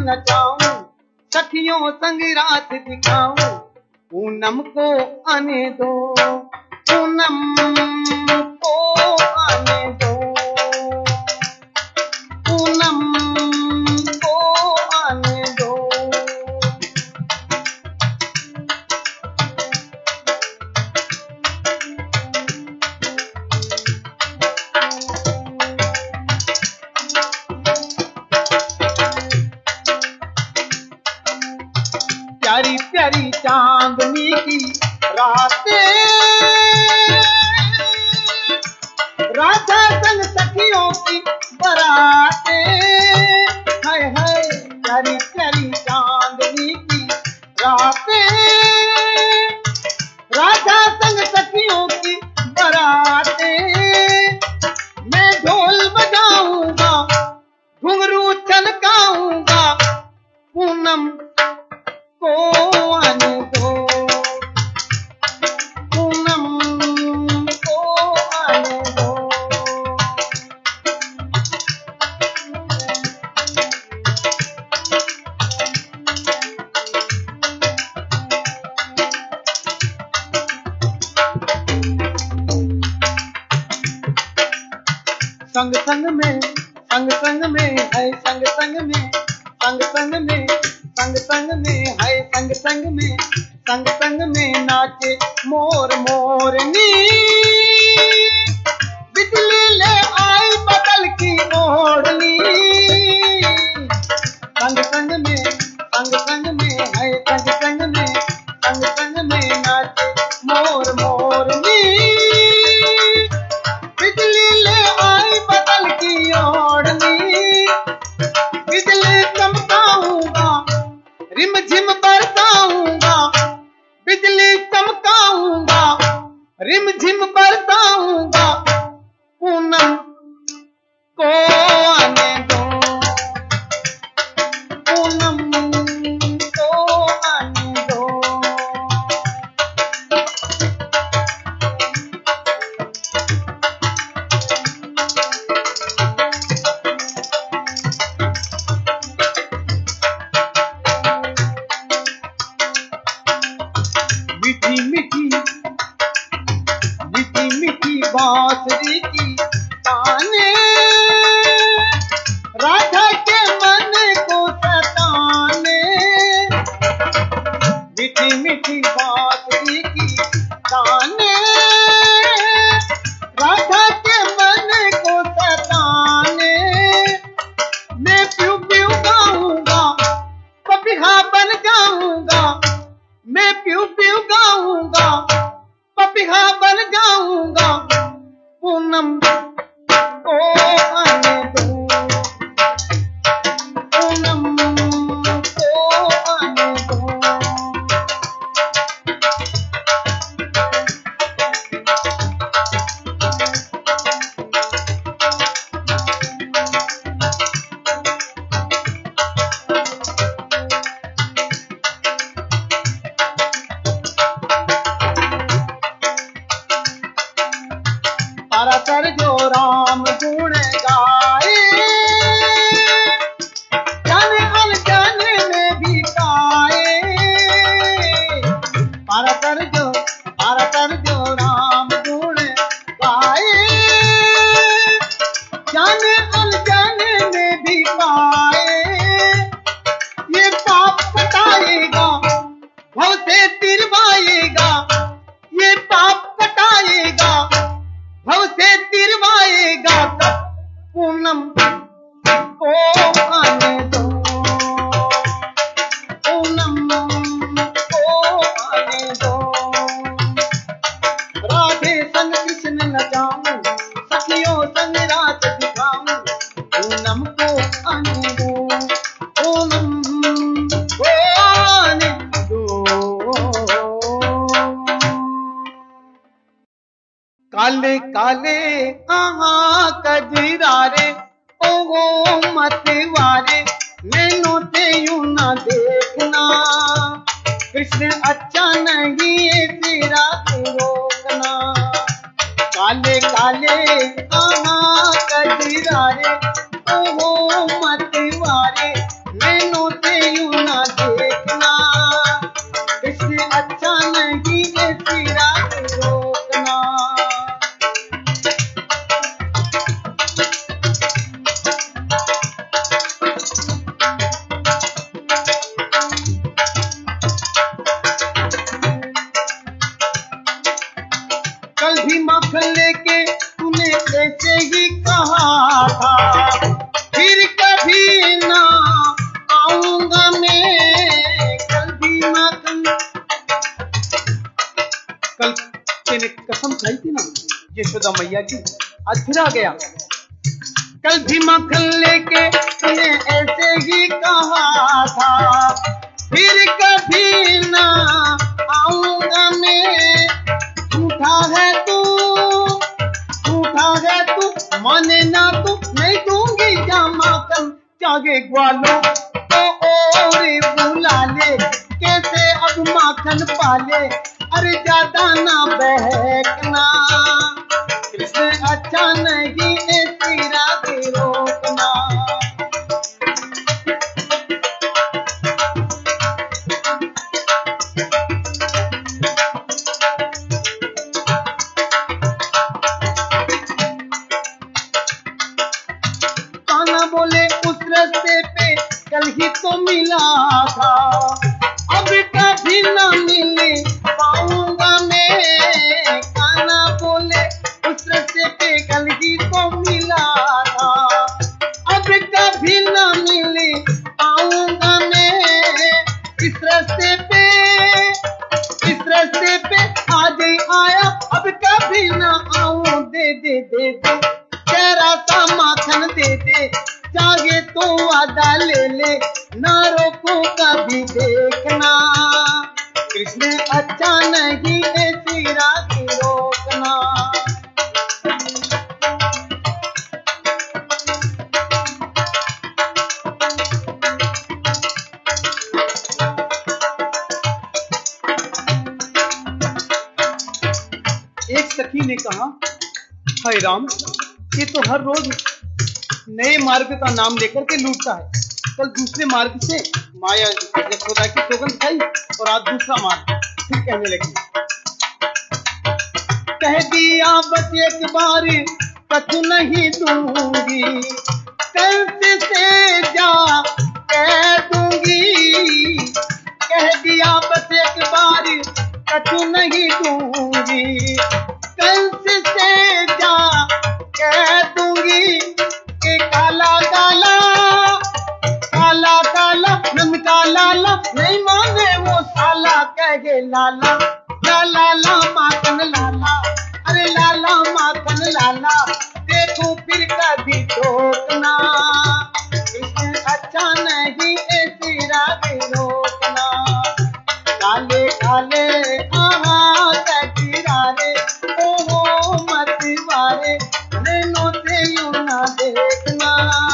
नचाऊं, सखियों संग रात दिखाऊं, पूनम को आने दो, पूनम को आने दो, पूनम को आने दो। प्यारी प्यारी चांदनी की रातें, राधा संग सखियों की बरातें, हाय हाय प्यारी प्यारी चांदनी की रातें, राधा संग सखियों की बरातें। मैं ढोल बजाऊंगा, घुंघरू छलकाऊंगा, पूनम को आने दो, पूनम को आने दो। संग संग में, संग संग में है, संग संग में, संग संग में, संग संग में है, संग संग में, संग संग में नाचे मोर मोरनी, बिजली ले आई बदल की ओढ़नी। संग संग में, संग संग में है, संग संग में, संग संग में नाचे मोर मोरनी, बिजली ले आई बदल की ओढ़नी। बिजली चमकाऊंगा, रिम झिम बरसाऊंगा, बिजली चमकाऊंगा, रिम झिम बरसाऊंगा, पूनम को आने दो, पूनम को आने दो। मीठी मीठी, मीठी मीठी बांसुरी की ताने, राधा के मन को सताने। मीठी मीठी बांसुरी की ताने, राधा के मन को सताने। मैं प्यू प्यू गाऊंगा, पपीहा बन जाऊंगा, मैं प्यू प्यू गाऊंगा, पपीहा बन जाऊंगा, पूनम को आने दो, पूनम को आने दो। तारातर जो राम गुण गाए, जाने अनजाने में भी पाए। तारातर जो राम गुण गाए, जाने अनजाने में भी पाए। ये पाप कटाएगा, भव से तिरवाएगा, ये पाप कटाएगा, भव से तिरवाएगा, पूनम को आने दो, पूनम को आने दो। राधे संग कृष्ण नचाऊं, सखियों संग रात दिखाऊं, पूनम को आने दो, पूनम को आने दो। काले काले आहा कजरारे, ओहो मतवारे, नैनों से यूं ना देखना, कृष्ण अच्छा नहीं है तेरा रोकना। काले काले आहा कजरारे, ओहो मतवारे, नैनों कसम खाई थी ना यशोदा मैया की, आज फिर आ गया। कल भी मक्खन लेके तूने ऐसे ही कहा था, फिर कभी ना आऊंगा मैं। झूठा है तू, माने ना तू, नहीं दूंगी जा माखन। जागे ग्वालों तो और बुला ले, कैसे अब माखन पाले। अरे ज्यादा ना बहकना, कृष्ण अच्छा नहीं ऐसी राधे रोकना। कान्हा बोले उस रास्ते पे कल ही तो मिला था, अब कभी ना मिले पाऊंगा मैं। कान्हा बोले उस रास्ते पे कल ही तो मिला था, अब कभी ना मिले पाऊंगा मैं। इस रास्ते पे आज ही आया, अब कभी ना आऊं। दे दे दे दे तेरा सा माखन दे दे, जागे तो वादा ले ले, ना रोको कभी देखना। कृष्ण अच्छा नहीं ऐसी राधे रोकना। एक सखी ने कहा, हाय राम, ये तो हर रोज नए मार्ग का नाम लेकर के लूटता है। कल दूसरे मार्ग से माया यशोदा की सौगंध खाई और आज दूसरा मार्ग। फिर कहने लगी, कह दिया बस एक बार कछु नहीं दूंगी, कंस से जा कह दूंगी। कह दिया बस एक बार कछु नहीं दूंगी, कंस से जा कह दूंगी। के काला काला काला काला नम काला ला, नहीं माने वो साला। कह गे लाला लाला ला माखन लाला, अरे लाला माखन लाला, देखो फिर कभी ठोकना। कृष्ण अच्छा नहीं ऐसी राधे रोकना। काले काले आहा कचिरारे, ओहो मत वारे, नैनों से यूं ना देखना।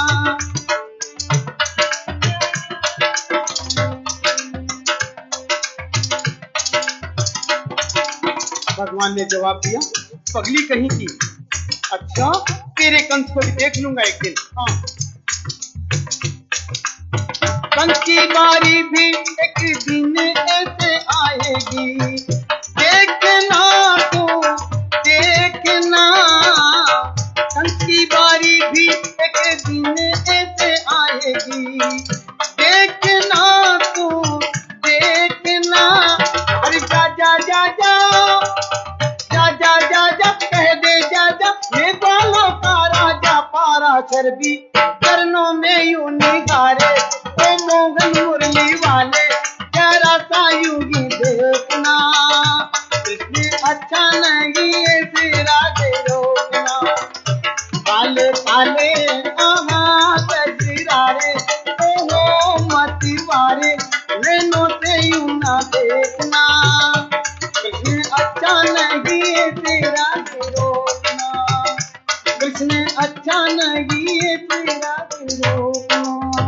भगवान ने जवाब दिया, पगली कहीं की, अच्छा तेरे कंस को भी देख लूंगा एक दिन। हाँ, कंस की बारी भी एक दिन ऐसे आएगी, देखना तू देखना। कंस की बारी भी एक दिन ऐसे आएगी, देखना तू देखना। अरे जा जा जा जा जा जा जा जा, कह दे जा जा, ये बालों का राजा पारा शर्बी, चरणों में यूं निहारे। ओ मोहन मुरली वाले, जरा सा यूं ही देखना। कृष्ण अच्छा नहीं ऐसे राधे रोकना। काले काले आहा कचिरारे, ओहो मत वारे, नैनों से यूं ना देखना। कृष्ण अच्छा नहीं ऐसे राधे रोकना। कृष्ण अच्छा नहीं ऐसे राधे रोकना।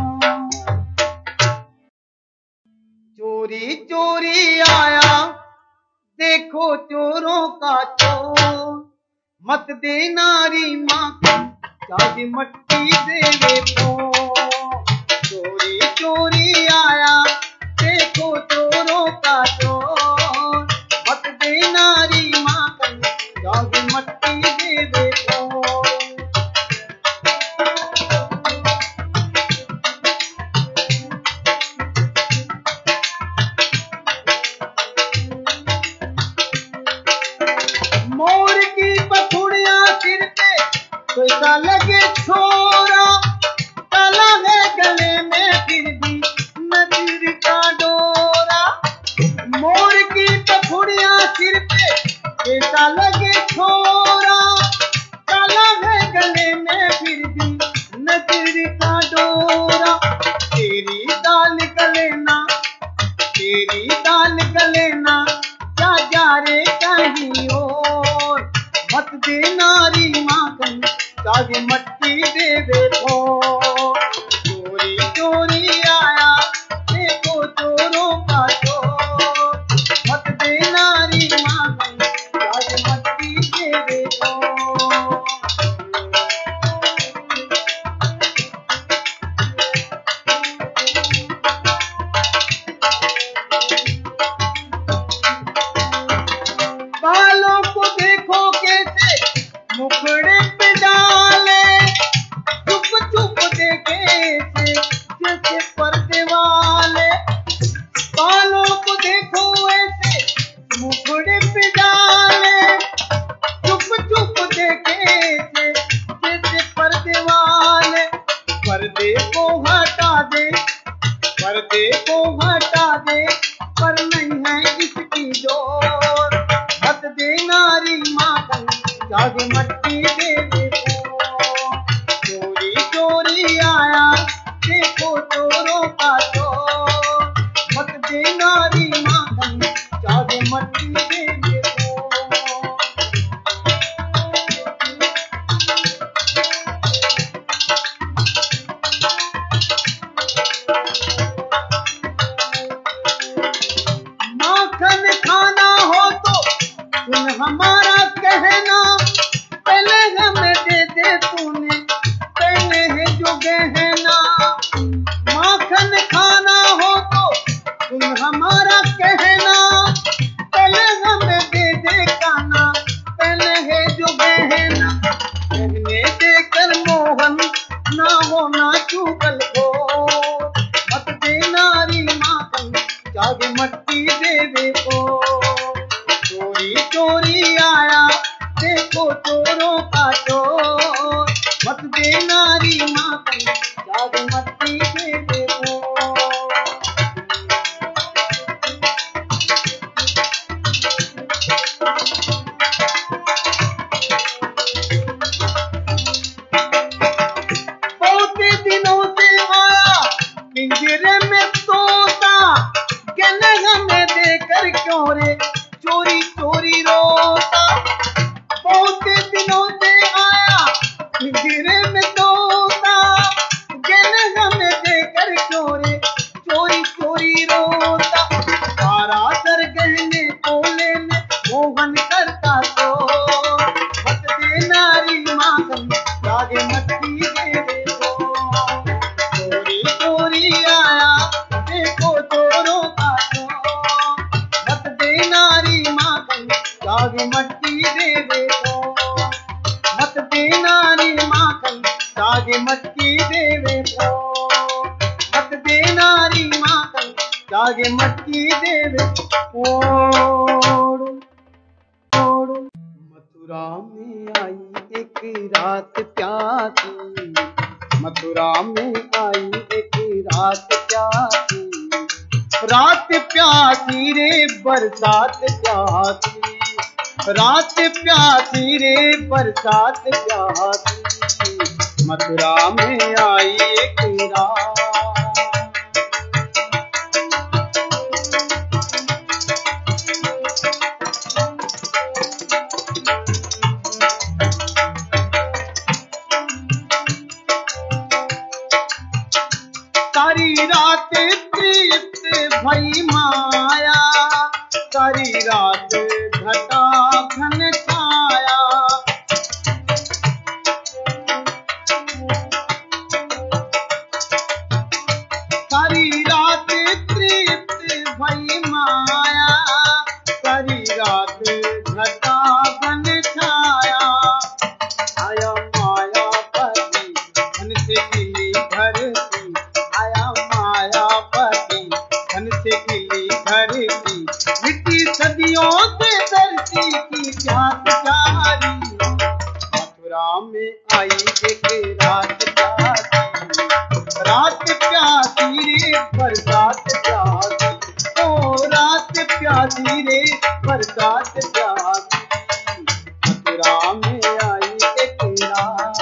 चोरी चोरी आया देखो चोरों का चोर, मत दे नारी माखन चाहे मट्टी देवे तो। चोरी चोरी आया देखो चोरों का चोर, मत दे नारी माखन चाहे मट्टी देवे तो। मोर की पखुड़िया सिर पे पैसा लगे छोरा, काला है गले में फिर भी पर्दे को हटा दे पर नहीं है इसकी जोर। मत दे नारी माखन जागे मट्टी देवे को। चोरी चोरी आया देखो चोरों का चोर। मत दे नारी माखन जागे मट्टी देवे को। माखन खाना हो तो सुन हमारा कहना, पहले हमें दे दे तूने पहले है जो गहना। माखन खाना हो तो सुन हमारा कहना, पहले हमें दे दे खाना पहले है जो गहना। कहने देकर मोहन ना होना चुगल को। मत दे नारी माखन जागे मट्टी देवे को। चोरी चोरी आया देखो चोरों का चोर। मत दे नारी माखन जागे मट्टी देवे को। बहुत दिनों से आया पिंजरे में तोता, कहने हमें देकर क्यों रे चोरी चोरी रोता। बहुत दिनों से आया पिंजरे में तोता, कहने हमें देकर क्यों रे चोरी चोरी रोता। सारा सर गहने को लेने मोहन करता तो। मत दे नारी माखन जागे मट्टी देवे को। चोरी चोरी आया देखो चोरों का चोर। मत दे नारी माखन जागे मट्टी देवे को। मत दे नारी माखन जागे मट्टी देवे को। मत दे नारी माखन जागे मट्टी देवे को। मथुरा में आई एक रात प्यासी, मथुरा में आई एक रात प्यासी। रात प्यासी रे बरसात प्यासी, रात प्यासी रे बरसात प्यासी। मथुरा में आई एक रात। सारी रात प्रीत भई माया, सारी रात घटा घन छाया। सारी रात प्रीत भई माया, सारी रात घटा घन छाया। आया माया पति धन से खिली धरती, आया माया पति धन से खिली धरती। मिट्टी सदियों से धरती की प्यास जारी। मथुरा में आई एक रात प्यासी, रात प्यासी रे बरसात प्यासी। ओ रात प्यासी रे बरसात प्यासी। मथुरा में आई एक रात।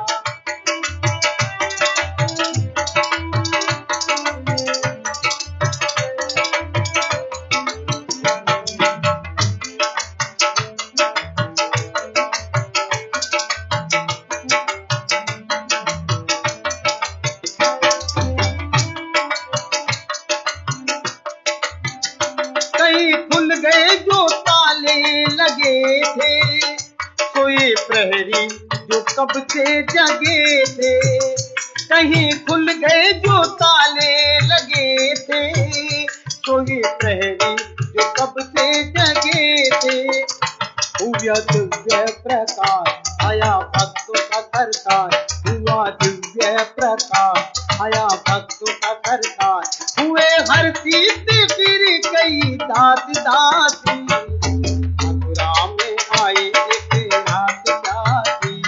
कहीं खुल गए जो ताले लगे थे, सोए प्रहरी जो कब से जगे थे। कहीं खुल गए जो ताले लगे थे, सोए प्रहरी जो कब से जगे थे। हुआ दिव्य प्रकाश आया भक्तों का सरकार, हुआ दिव्य प्रकाश आया भक्तों का सरकार। हुए हर चीज फिर कई दास दासी। मथुरा में आई एक रात प्यासी,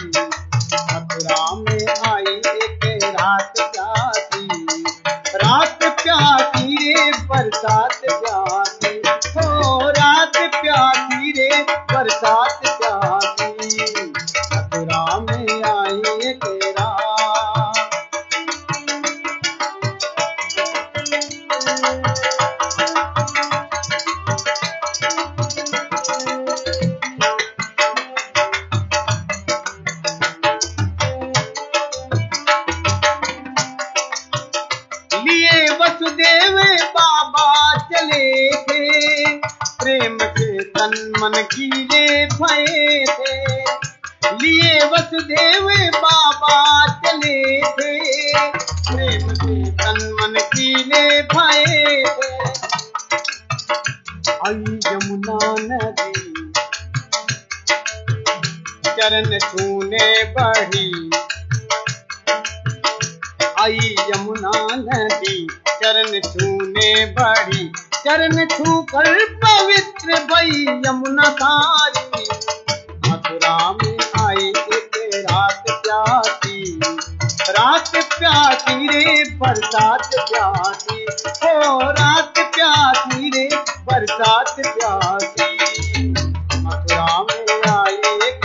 मथुरा में आई एक रात प्यासी। रात प्यासी वसुदेव बाबा चले थे, प्रेम से तन मन कीले भये थे। लिए वसुदेव बाबा चले थे, प्रेम से तन मन कीले भये थे। आई यमुना नदी चरण छूने बढ़ी, आई यमुना नदी चरण छूने बढ़ी। चरण छू कर पवित्र भई यमुना सारी, मथुरा में आई एक रात प्यासी, रात प्यासी रे बरसात प्यासी, ओ रात प्यासी रे बरसात प्यासी, मथुरा में आई एक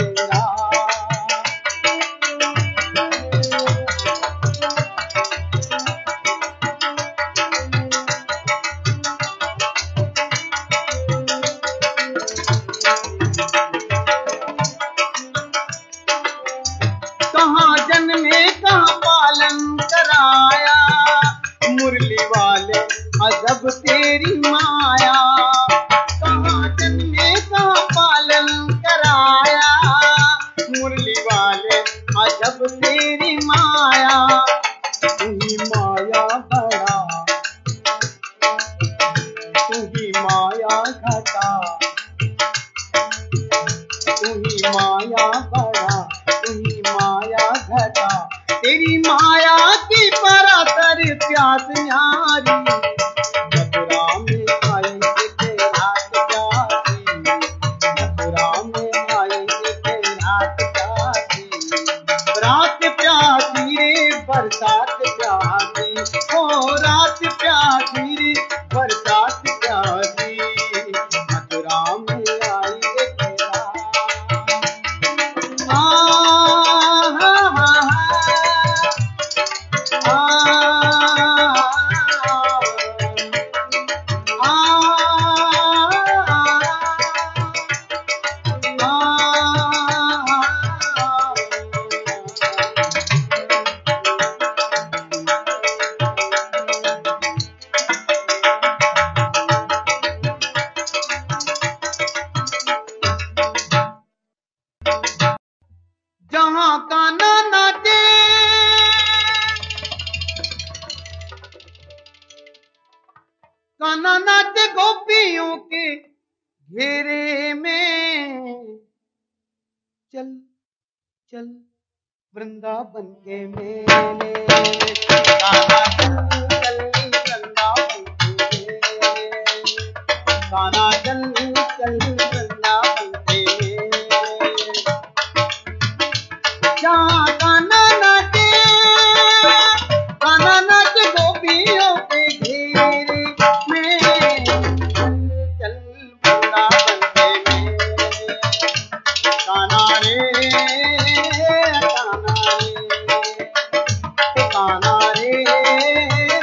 कहाँ जन्मे कहाँ पालन कराया, मुरली वाले अजब तेरी माया। कहाँ जन्मे कहाँ पालन कराया, मुरली वाले अजब तेरी माया। तुही माया बड़ा, तुही माया घटा, तुही माया बड़ा, तुही माया घटा। तेरी माया की परातर प्यास न्यारी, मथुरा में आई एक रात प्यासी, मथुरा में आई एक रात प्यासी, रात प्यासी रे बरसात प्यासी, ओ रात प्यासी रे बरसात प्यासी, मथुरा में आई एक रात। जहाँ कान्हा नाचे कान्हा नाचे गोपियों के घेरे में, चल चल वृंदावन के मेले, कान्हा चल चल वृंदावन के मेले, कान्हा चल चल वृंदावन के मेले। जहाँ कान्हा नाचे गोपियों के घेरे में, चल चल वृंदावन के मेले, कान्हा रे कान्हा रे, कान्हा रे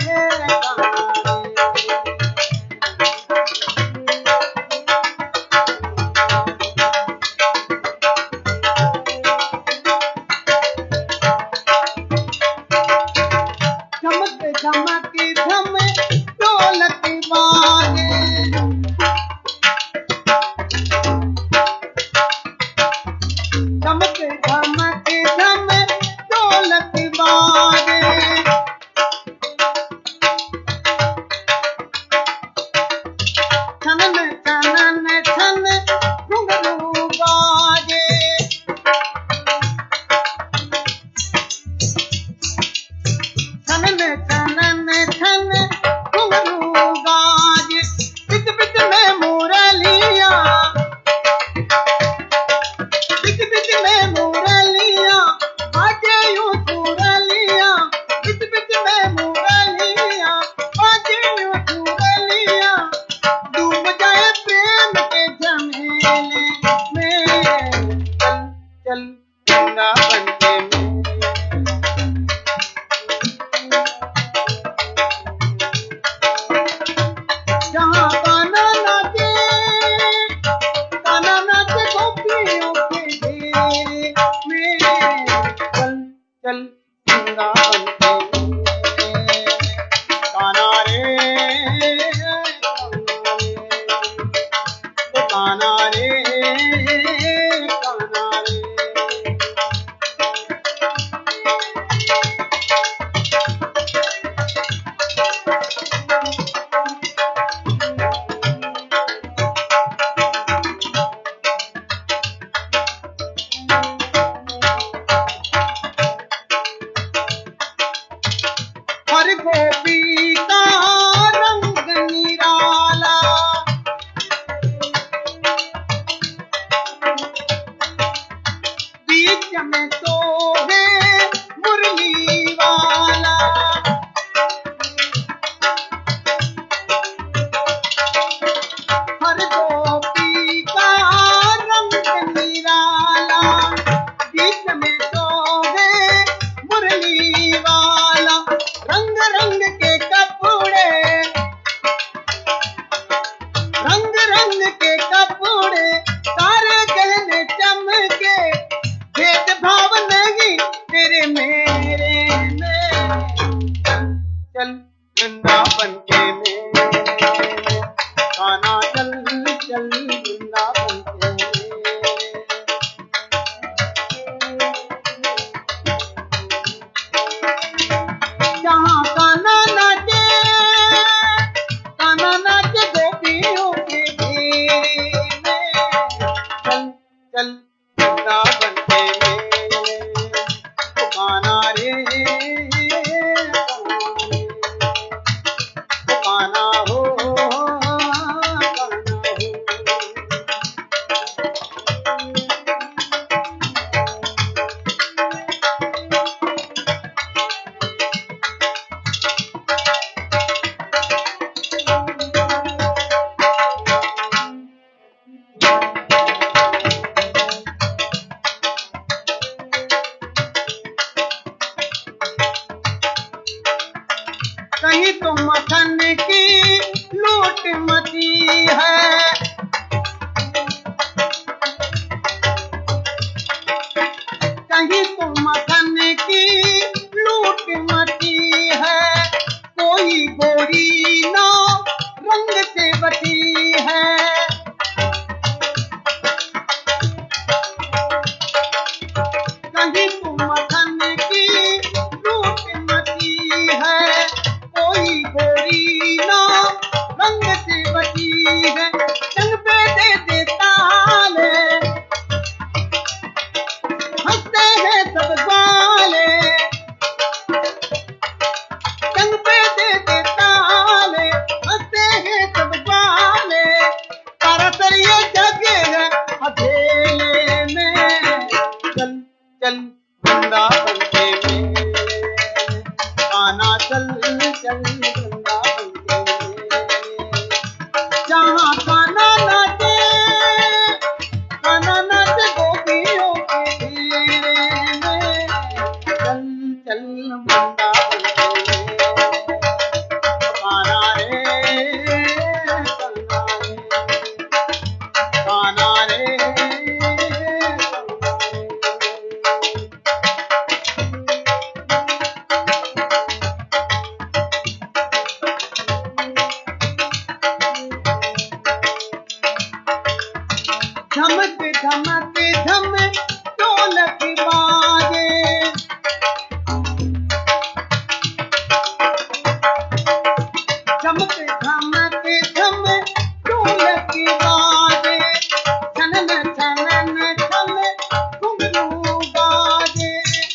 धमक धम ढोलक बाजे, छनन छनन छन घुंघरू बाजे।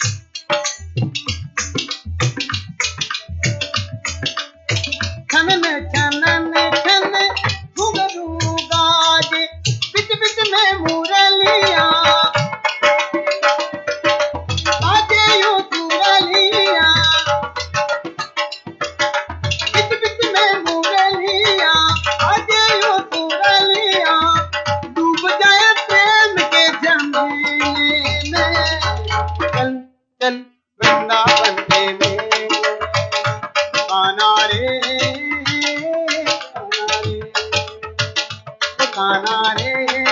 छनन छनन छन घुंघरू बाजे, बिच बिच में मुरलियां बाजे यूं मुरलियां, बिच बिच में मुरलियां बाजे यूं मुरलियां, डूब जाए प्रेम के झमेले में, चल चल वृंदावन के मेले, कान्हा रे कान्हा रे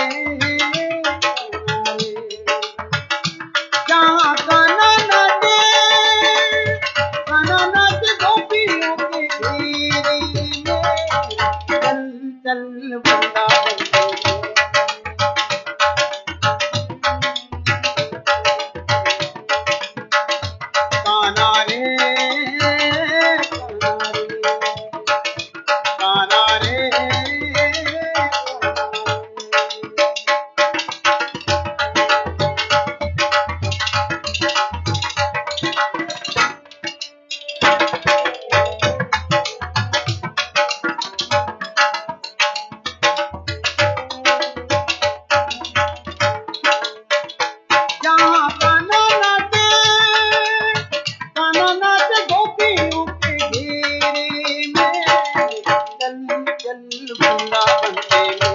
जहाँ कान्हा नाचे गोपियों के घेरे में, चल चल वृंदावन के मेले। कान्हा रे कान्हा रे जहाँ कान्हा नाचे गोपियों के घेरे में, चल चल वृंदावन के मेले,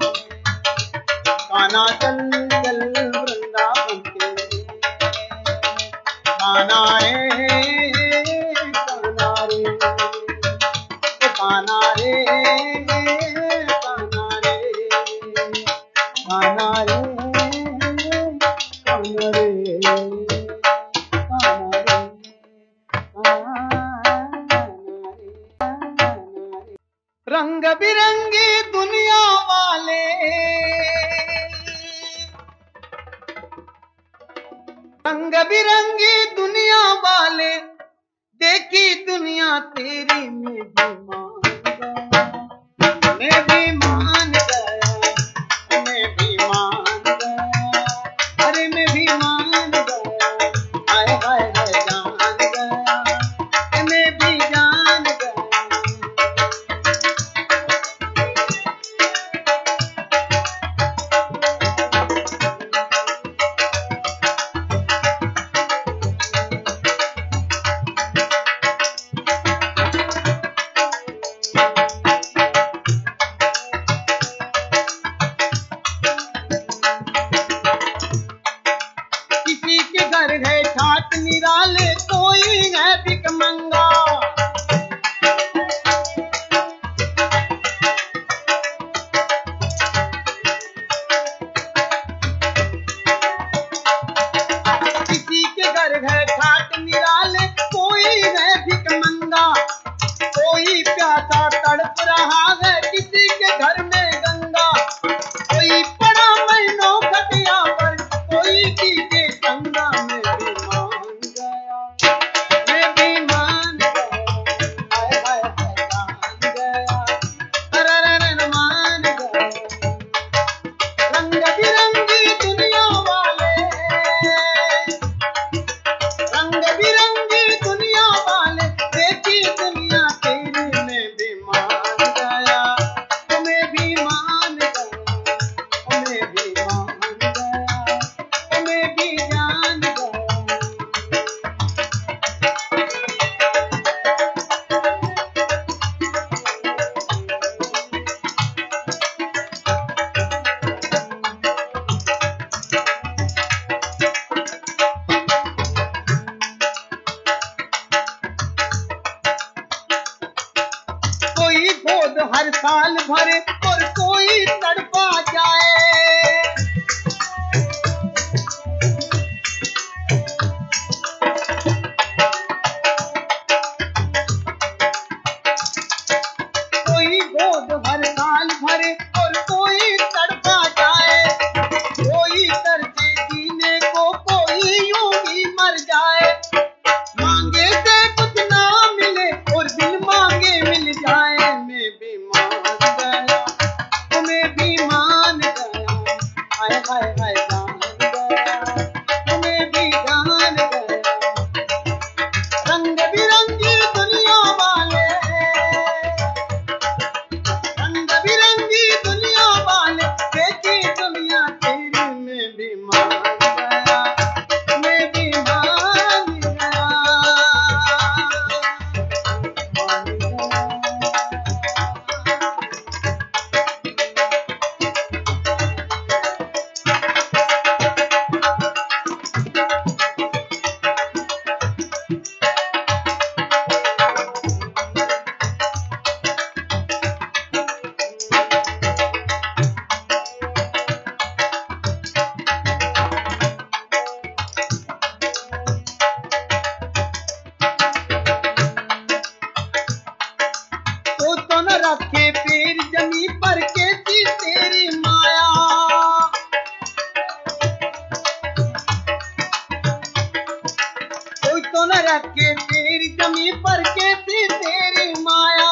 कान्हा चल चल वृंदावन के मेले, कान्हा रे कान्हा रे कान्हा रे कान्हा रे कान्हा रे कान्हा रे रंग बिरंगी दुनिया वाले, रंग बिरंगी दुनिया वाले, देखी दुनिया तेरी में भी मान गया, मैं भी मान गया, मैं भी मान गया, अरे मैं भी मान गया, हाय हाय हाय जान गया, मैं भी जान गया। किसी के घर है ठाट निराले, कोई है भिखमंगा, किसी के घर है ठाट निराले, कोई है भिखमंगा, कोई प्यासा तड़प रहा है किसी के घर में गंगा, कोई पड़ा महीनों खटिया पर, कोई पीके गंगा में भी मान गया, मैं भी मान गया, हाय हाय हाय मान गया, अरे मान गया। रंग बिरंगी दुनिया वाले, रंग बिरंगी दुनिया वाले, देखी दुनिया तेरी में भी मान गया, मैं भी मान गया, मैं भी मान गया, मैं भी जान गया। कोई गोद हर साल भरे और कोई तड़पा जाए, कोई गोद हर साल भरे और कोई तड़पा जाए, कोई तरसे जीने को, कोई यूं ही मर जाए, मांगे से कुछ ना मिले और बिन मांगे मिल जाए, रखे पैर जमी पर कैसी तेरी माया। कोई तो न रखे पैर जमी पर कैसी तेरी माया।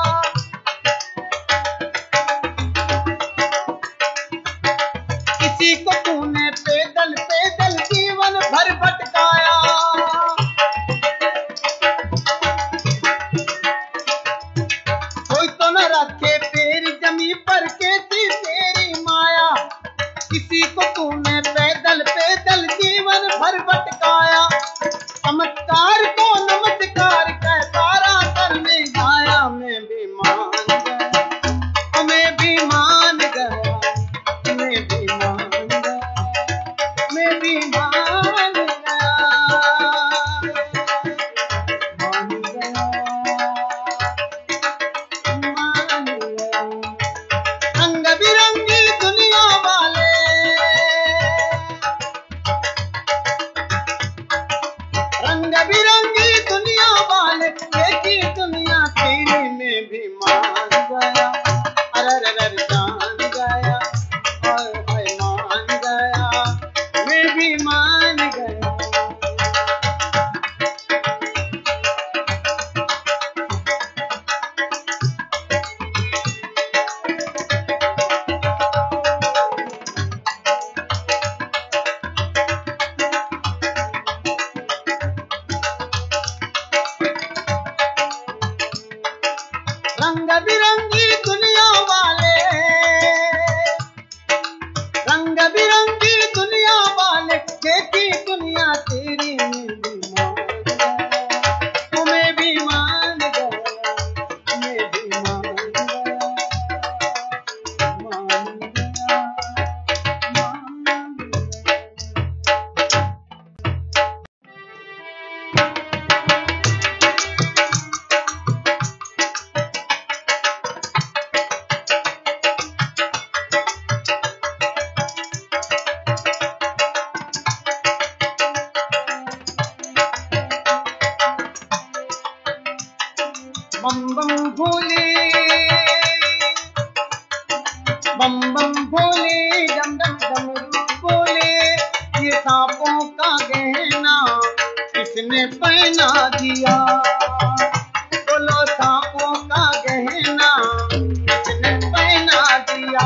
किसी को तूने पैदल पैदल जीवन भर भटकाया। कोई तो न रखे पैर जमी पर कैसी तेरी माया। किसी को तूने पैदल पैदल जीवन भर भटकाया। चमत्कार को नमस्कार कह तारा करने आया। मैं भी मान गया, मैं भी मान गया, मैं भी मान गया, मैं भी मान गया, मान गया, मान गया। रंग बिरंगी दुनिया वाले, रंग बिरंगी दुनिया वाले, देखी दुनिया तेरी में भी मान गया। अरे जान गया, हाय मान गया, मैं भी मान गया। रंग बिरंगी दुनिया वाले, रंग बिरंगी दुनिया वाले, देखी दुनिया तेरी में भी मान गया। मैं भी मान गया, मैं भी मान गया, मान गया, मान गया। बम बम भोले, बम बम भोले, डम डम डमरू बोले। ये सांपों का गहना किसने पहना दिया। बोलो सांपों का गहना किसने पहना दिया।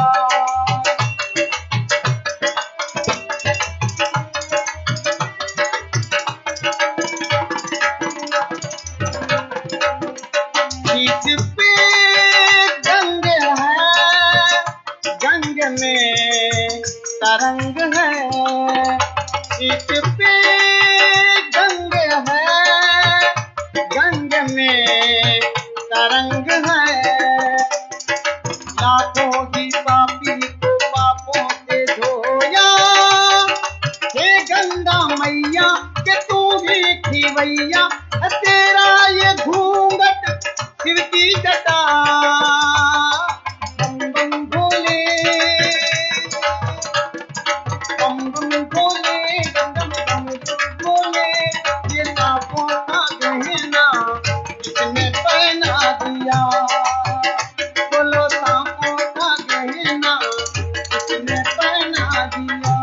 बीच पे गंग है, गंग में तरंग है। बीच पे गंग है, गंग में तरंग है। लाखों ही पापी को पापों से धोया। हे गंगा मैया के तू ही खिवैया, तेरा ये घूंघट शिव की जटा। बम बम भोले, बम बम भोले, डम डम डमरू बोले। ये सांपों का गहना किसने पहना दिया। बोलो सांपों का गहना किसने पहना दिया।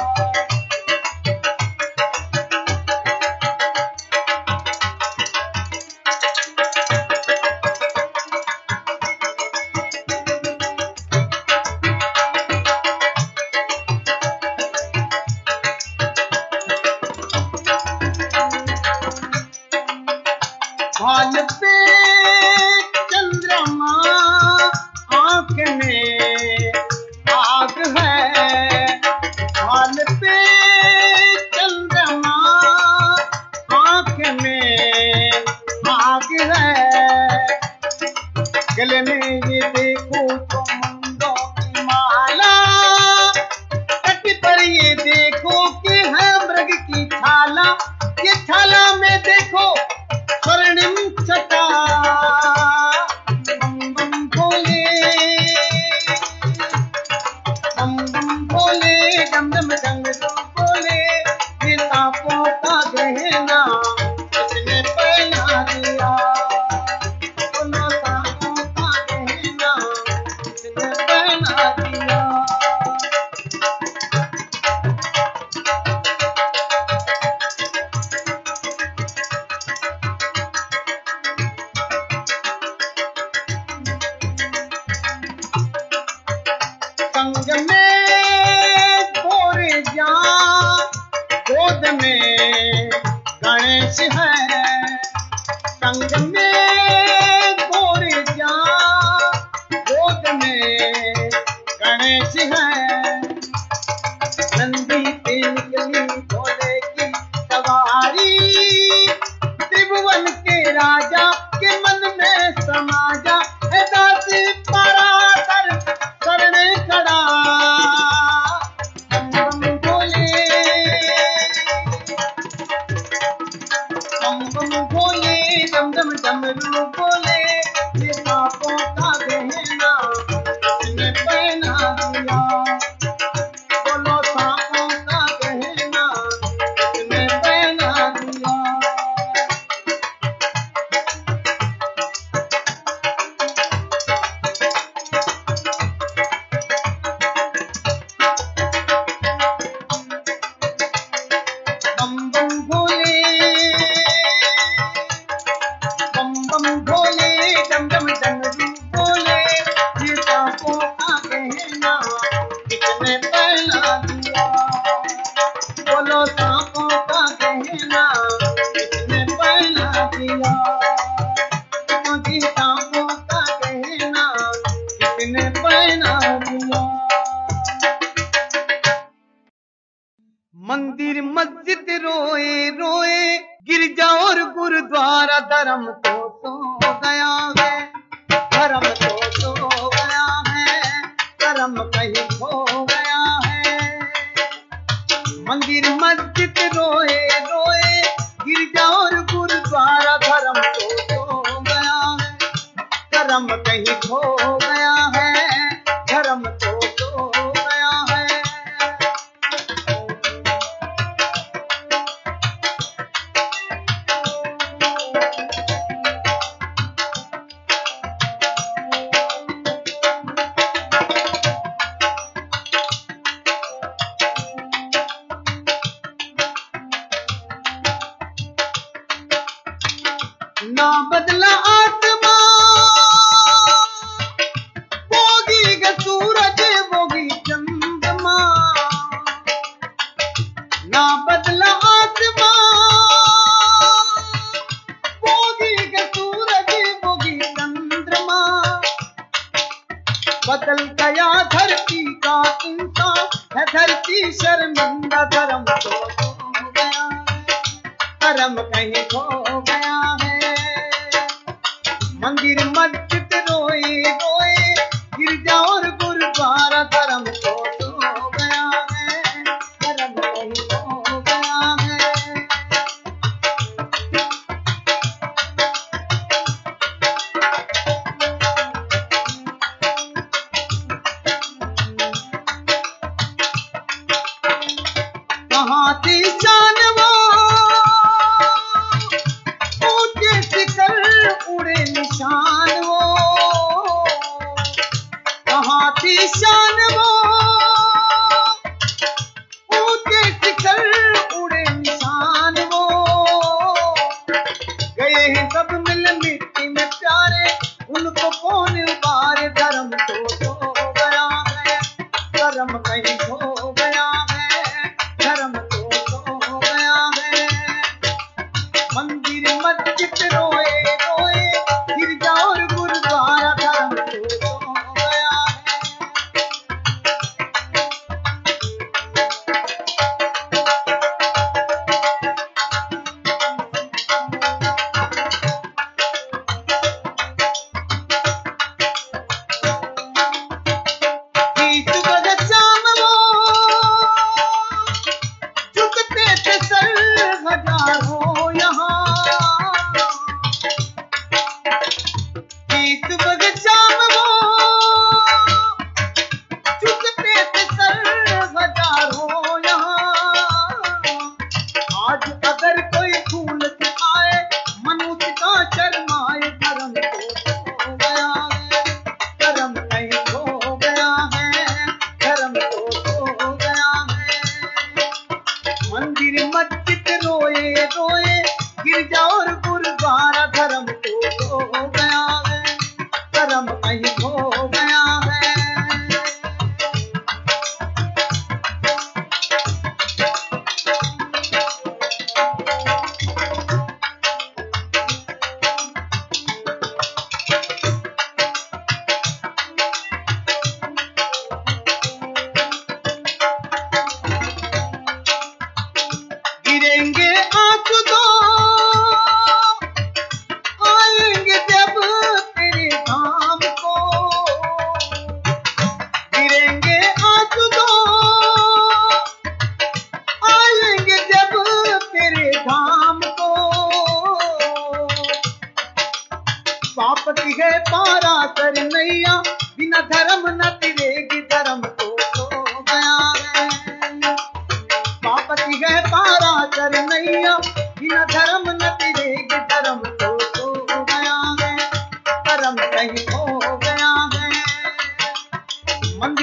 भाल पे चंद्रमा, आंख में आग है। भाल पे चंद्रमा, आंख में आग है। गले में ये देखो तो मुंडों की माला, कट पर ये देखो कि है मृग की छाला। ये छाला में देखो स्वर्णिम छटा। बम बम भोले, बम बम भोले, डम डम डमरू बोले। ये सांपों का गहना किसने पहना दिया। बोलो सांपों का गहना संग में गोरे जा, गोद में गणेश है। संग में गोरे जा, गोद में गणेश है। नंदी पे निकली भोले की सवारी, त्रिभुवन के राजा के मन में समा जा। हे दासी पराकर करने खड़ा, बम बम भोले, बम बम भोले, डम डम डमरू बोले। ये सांपों का गहना इसने पहना दिया, बोलो सांपों का गहना इसने पहना दिया। बम बम भोले, बम बम भोले, डम डम डमरू बोले। ये सांपों का गहना किसने पहना दिया, बोलो सांपों का गहना किसने पहना दिया। क्योंकि सांपों का गहना किसने पहना दिया। मंदिर मस्जिद रोए रोए, गिरजा और गुरुद्वारा धर्म तो सो गया है, धर्म तो सो गया है, धर्म कहीं खो गया है। मंदिर मस्जिद रोए रोए, गिरजा और गुरुद्वारा धर्म तो सो गया है, धर्म कहीं खो गया है, धर्म तो सो गया है। ना बदला आत्मा, बोगी ग सूरज बोगी चंद्रमा। ना बदला आत्मा, बोगी ग सूरज बोगी चंद्रमा। बदल गया धरती का इंसान है, धरती शर्मिंदा, धर्म तो खो गया है, धर्म कहीं खो गया है। मंदिर मस्जिद रोए रोए, गिरजा और गुरुद्वारा धर्म तो सो गया है, धर्म कहीं खो गया है। कहाँ थी शान वो, ऊंचे शिखर उड़े निशान वो। कहाँ थी शान वो, ऊंचे शिखर उड़े निशान वो। गए हैं सब मिल मिट्टी में प्यारे, उनको कौन उबारे। धर्म तो सो गया है, धर्म कहीं खो गया है, धर्म तो सो गया है। मंदिर मस्जिद रोए रोए, गिरजा और गुरुद्वारा धर्म तो सो गया है।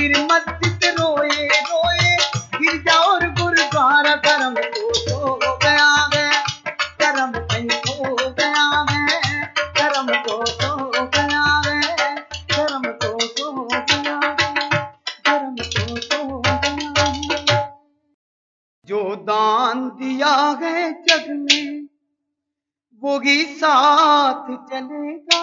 फिर मस्जिद रोए रोए गिरजा और गुरुद्वारा धर्म तो सो गया है, धर्म कहीं खो गया है, धर्म तो सो गया है, धर्म तो सो गया है, धर्म तो सो गया है। जो दान दिया है जग में वो ही साथ चलेगा,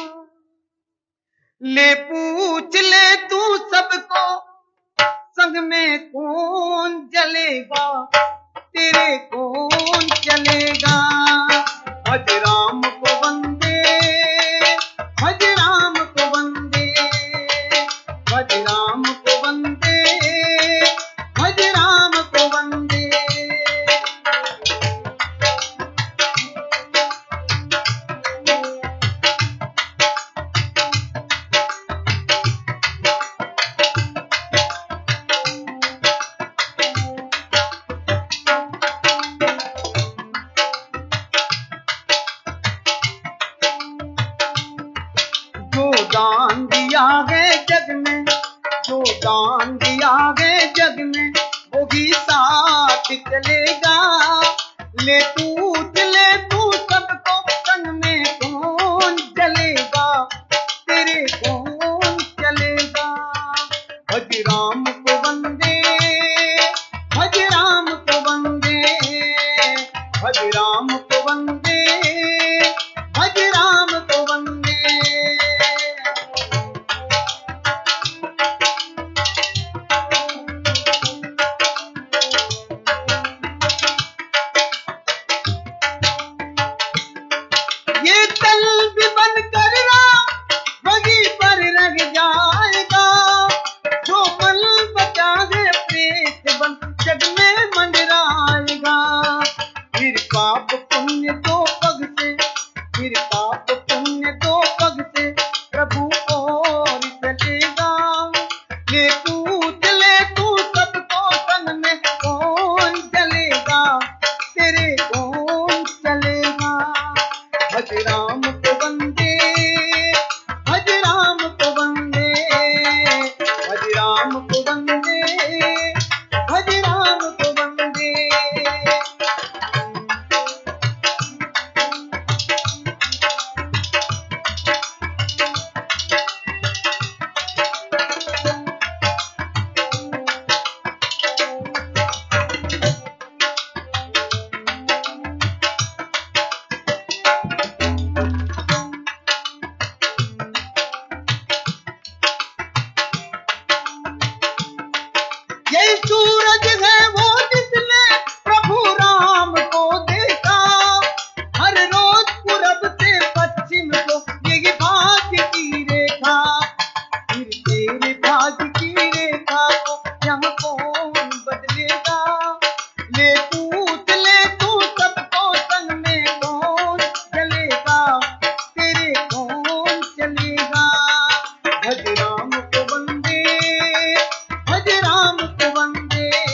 ले पूछ ले तू सबको संग में कौन चलेगा, तेरे कौन चलेगा। भज राम को वंदे, भज राम को वंदे, भज राम को वंदे, भज राम को वंदे। दान दिया है जग में, जो दान दिया है जग में वो भी साथ चलेगा, ले तू सबको संग में कौन चलेगा, तेरे कौन चलेगा। भज राम को वंदे, भज राम को वंदे, भज राम को वंदे, भज राम को वंदे। ये तल भी बन कर राम वहीं पर रह जाएगा, जो मन बचा है प्रेत बन जग में मंडराएगा। फिर पाप पुण्य दो पग से, फिर पाप पुण्य दो पग से प्रभु और चलेगा, ले तू सबको संग में कौन चलेगा, तेरे कौन चलेगा। भज राम को वंदे, भज राम को वंदे, भज राम को वंदे, भज राम को वंदे। यही सूरज है वो जिसने प्रभु राम को देखा, हर रोज पूरब से पश्चिम को यही भाग्य की रेखा, फिर तेरे भाग्य की रेखा को यहाँ कौन बदलेगा। ले तू सबको संग में कौन चलेगा, तेरे कौन चलेगा। भज राम को वंदे, भज राम को वंदे,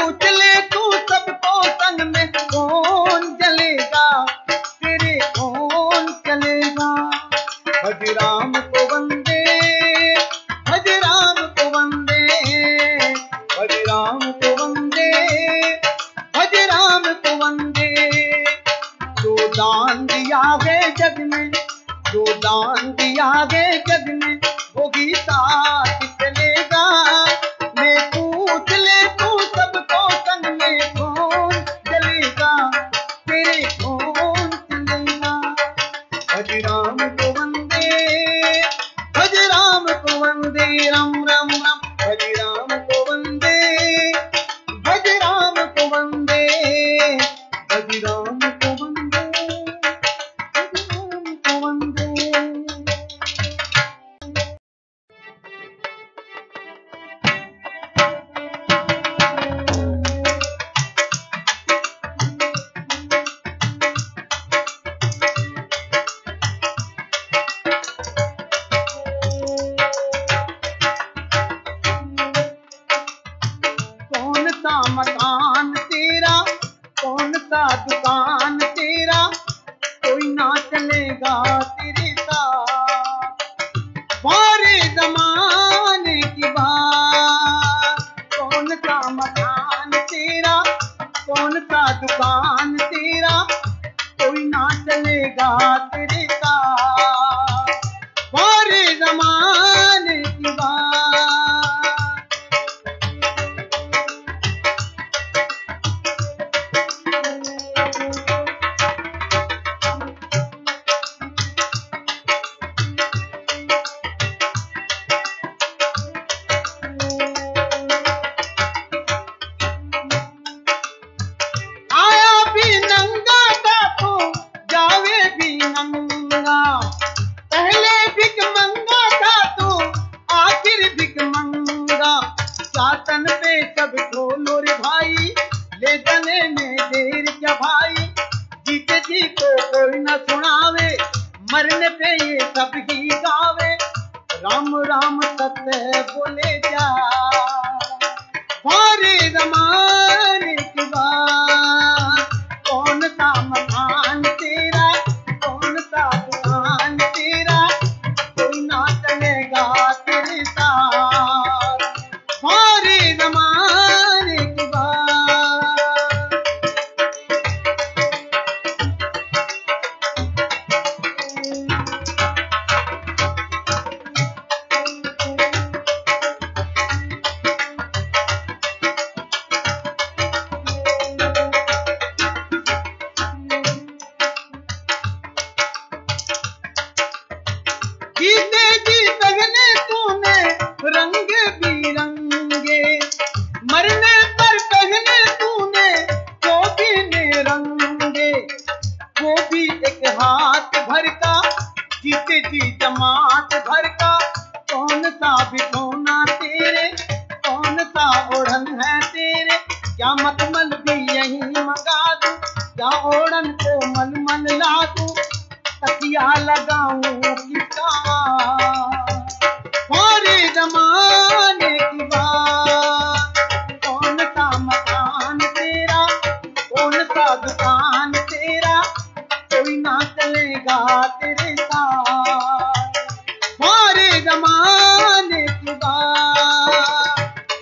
पूछ ले तू सबको संग में कौन जलेगा, तेरे कौन चलेगा। भज राम को वंदे, भज राम को वंदे, भज राम को वंदे, भज राम को वंदे। जो दान दिया है जग में, जो दान दिया है जग में, वो भी साथ चलेगा। मैं पूछ ले तू सबको संग में कौन जलेगा, तेरे कौन चलेगा। भज राम को वंदे, भज राम को वंदे, राम राम राम। भज राम को वंदे, भज राम को वंदे, भज राम को वंदे, भज राम को वंदे। कौन सा मकान तेरा, कौन सा दुकान तेरा, कोई ना चलेगा तेरे साथ। सारे जमाने की बात। कौन सा मकान तेरा, कौन सा दुकान तेरा, कोई ना चलेगा तेरे साथ। सारे जमाने की बात। आया भी नंगा था तू, जावे भी नंगा। पहले भिख मंगा था तू, आखिर भिख मंगा। शासन पे सब खोलो रे भाई, ले जाने में देर क्या भाई। जीते जी को कोई न सुनावे, मरने पे ये सब ही गावे। राम राम सत्य बोले जा, सारे जमाने की बात। कौन सा मकान तेरा, कौन सा दुकान तेरा, कोई ना चलेगा तेरे साथ। सारे जमाने की बात। जीते जी पहने तूने रंग बिरंगे, मरने पर पहने तूने चौबीने रंगे। वो भी एक हाथ भर का, जीते जी जमात भर का। कौन सा बिछोना तेरे, कौन सा ओढ़न है तेरे। क्या मखमल भी यही मंगा दूं, क्या ओढ़न को मलमल ला दूं। तकिया लगाऊं किसका, सारे जमाने की बात। कौन सा मकान तेरा, कौन सा दुकान तेरा, कोई ना चलेगा तेरे साथ। सारे जमाने की बात।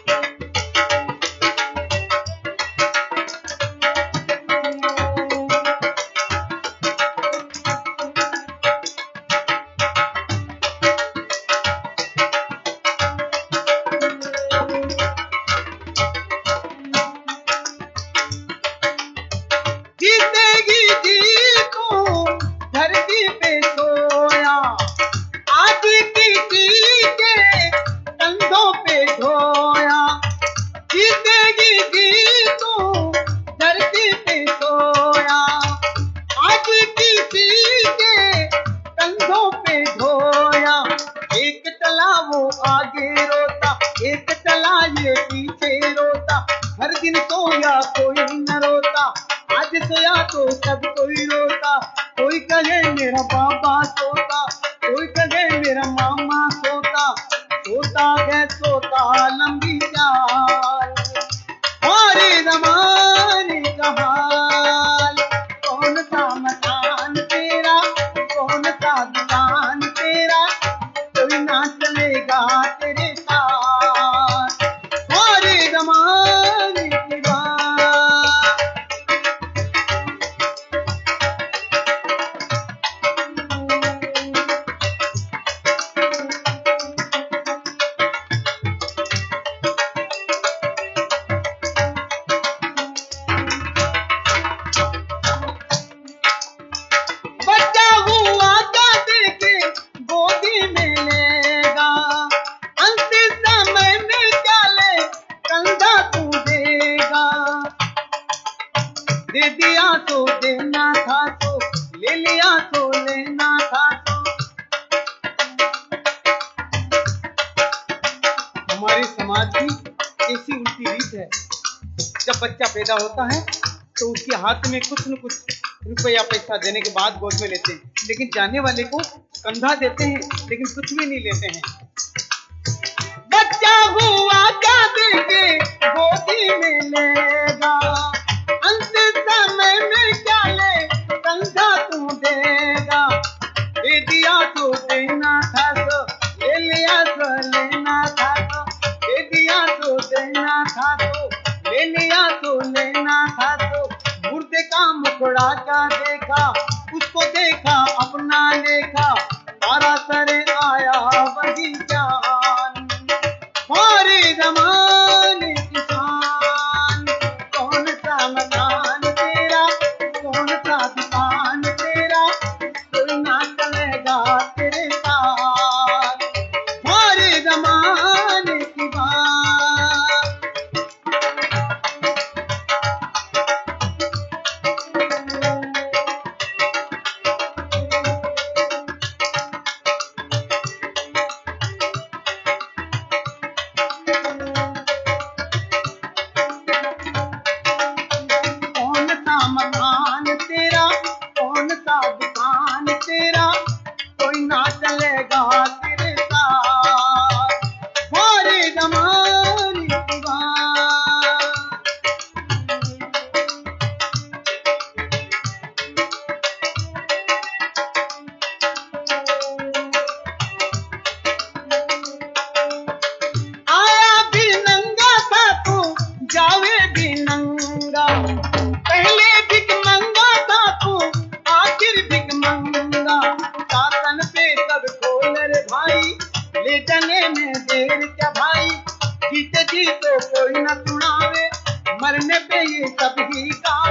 जीतेगी जी तू धरती पे सोया, आज किसी के कंधों पे ढोया। जीतेगी जी तू धरती पे सोया, आज किसी के कंधों पे ढोया। एक चला वो आगे रोता, एक चला ये पीछे रोता। हर दिन सोया कोई न रोता, आज सोया तो सब कोई रोता। कोई कहे मेरा बाबा सोता, कोई कहे मेरा मामा सोता। सोता है सोता लंबी चाल, सारे दे दिया तो देना था तो, ले लिया तो लेना था तो। हमारे समाज की ऐसी उल्टी रीत है, जब बच्चा पैदा होता है तो उसके हाथ में कुछ न कुछ रुपया पैसा देने के बाद गोद में लेते हैं, लेकिन जाने वाले को कंधा देते हैं लेकिन कुछ भी नहीं लेते हैं। बच्चा हुआ क्या देंगे गोदी में लेगा, अंत समय में क्या ले कंधा तू देगा। दे दिया तो देना था तो, ले लिया तो लेना था तो, दे दिया तो देना था तो, ले लिया तो लेना था तो। मुर्दे का मुखड़ा क्या देखा, उसको देखा अपना लेखा, सारा सरे आया वही ज्ञान। हमारे जमाने किसान, कौन सा मकान तेरा, कौन सा दुकान तेरा, कोई ना चलेगा तेरे साथ। हमारे जमाने की बात। कौन सा मकान तेरा, कौन सा दुकान तेरा, कोई ना चलेगा तेरे साथ। हमारे जमाने की बात। आया भी नंगा था तू, जावे भी नंगा, पहले भिख मंगा था तू, आखिर भिख मंगा। शासन पे सब खोल रे भाई, ले जाने में देर क्या भाई, जीते जी तो कोई न सुनावे, मरने पे ये सब ही का